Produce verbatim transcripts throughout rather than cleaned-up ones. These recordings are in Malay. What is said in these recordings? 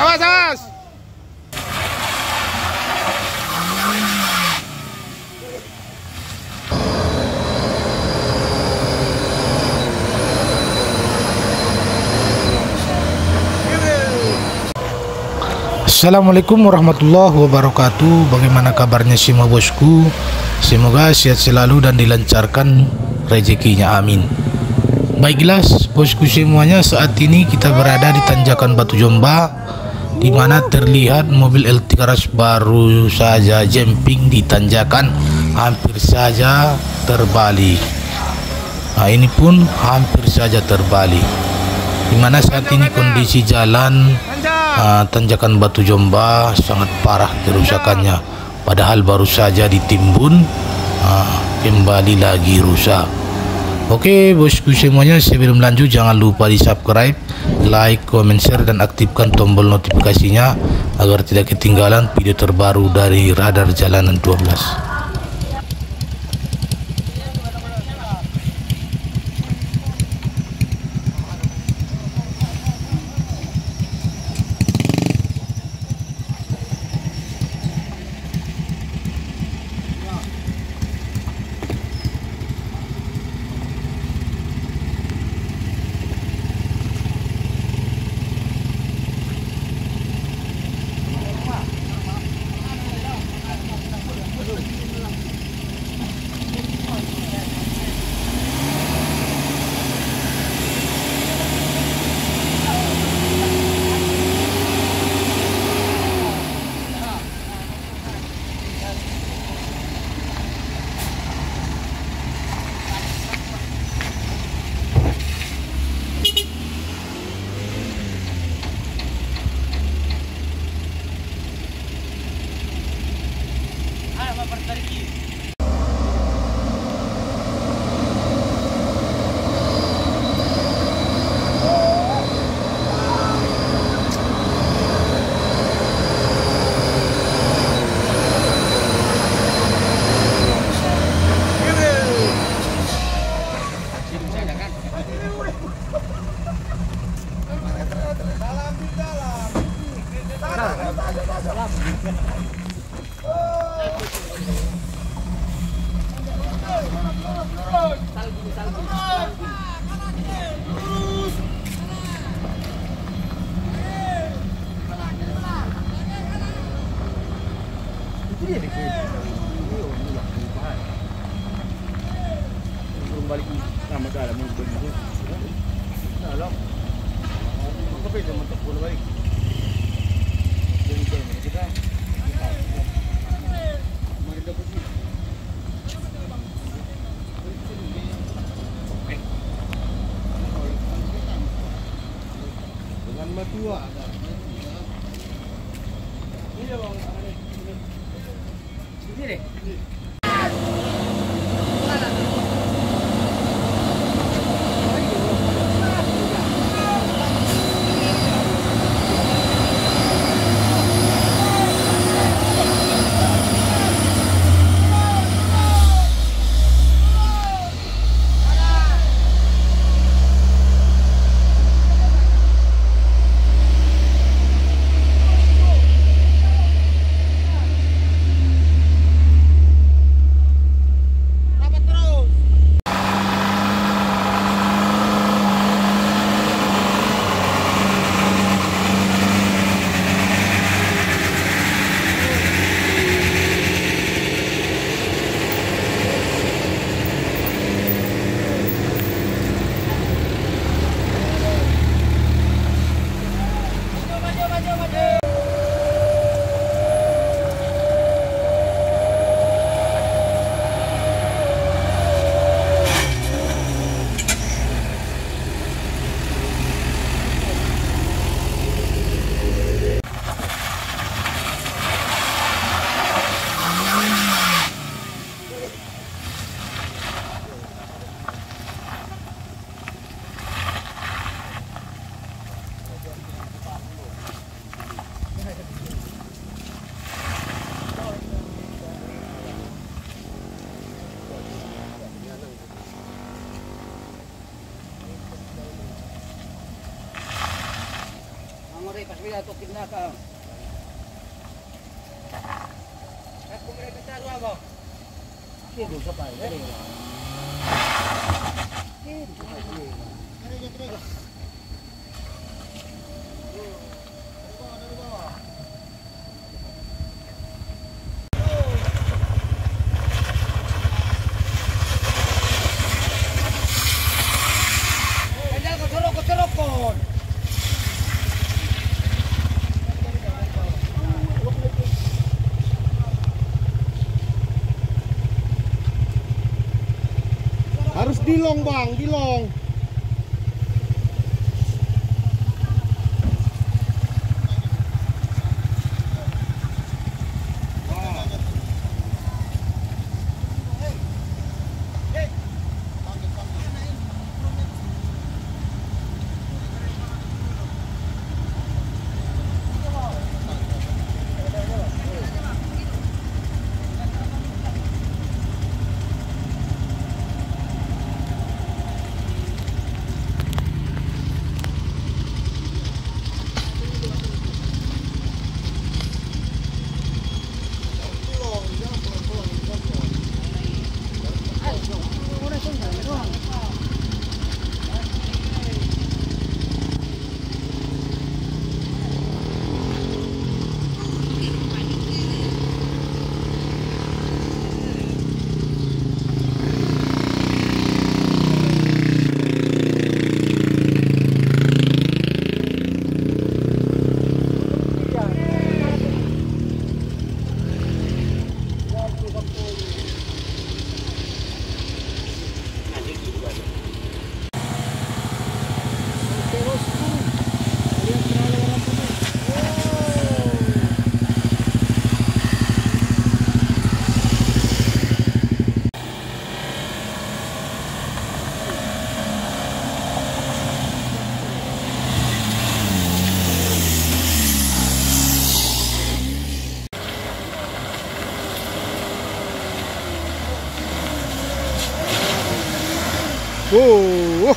Awas, awas. Assalamualaikum warahmatullahi wabarakatuh. Bagaimana kabarnya semua bosku? Semoga sehat selalu dan dilancarkan rezekinya, amin. Baiklah bosku semuanya, saat ini kita berada di tanjakan Batu Jomba, di mana terlihat mobil L tiga ratus baru saja jumping di tanjakan, hampir saja terbalik. Nah, ini pun hampir saja terbalik, di mana saat ini kondisi jalan uh, tanjakan Batu Jomba sangat parah kerusakannya, padahal baru saja ditimbun, uh, kembali lagi rusak. Oke bosku semuanya, sebelum lanjut jangan lupa di subscribe, like, comment, share, dan aktifkan tombol notifikasinya agar tidak ketinggalan video terbaru dari Radar Jalanan dua belas. Balik nama dalam mobil itu. Nah, lo. Apa itu untuk bola balik? Jadi kita mari dapat sini. Dengan matua ada. Ini bang. Ini deh. rin, paswila ito, kidna ka. At kung may kasarwa mo? Sige, sa pa, dali. Sige, sa pa, dali. Dali, dali, dali. Harus dilong bang, dilong. Wow.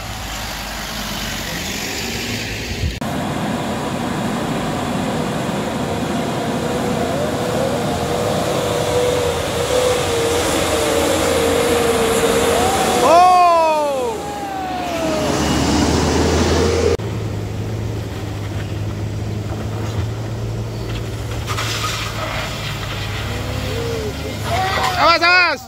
Awas, awas.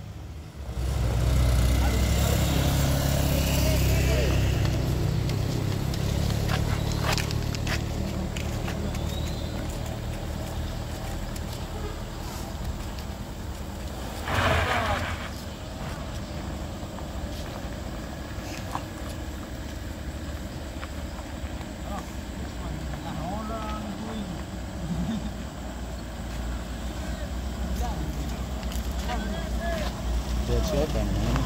Siapa namanya?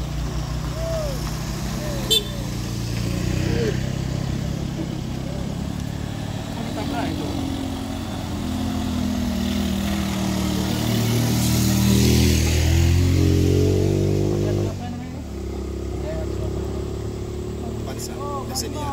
Pansa, biasanya.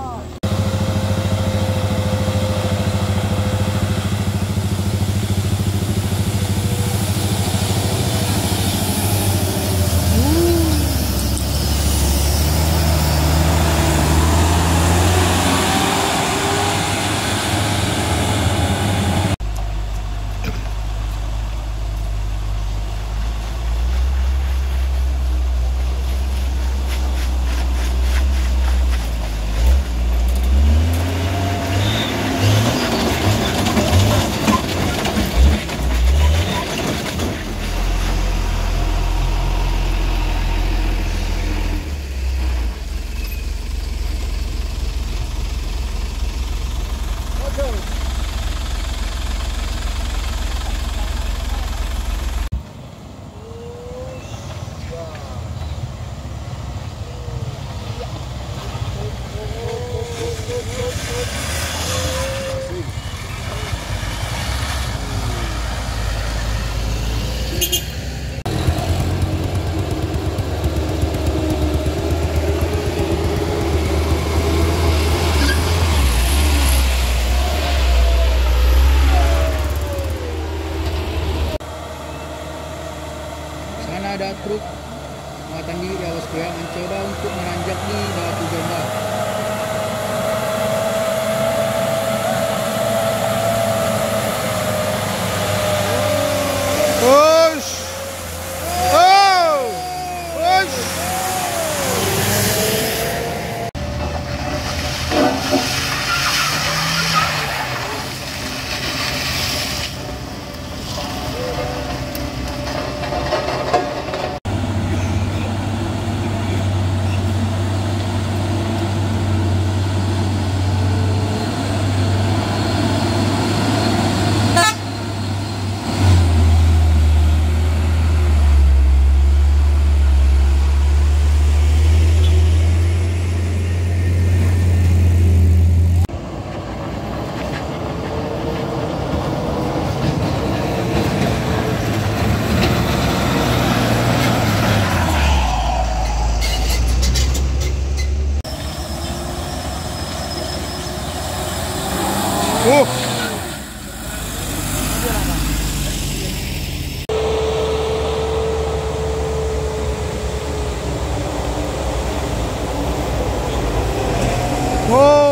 siap ni dah tu jam dah. Push. Oh. Push. Oh. Oh.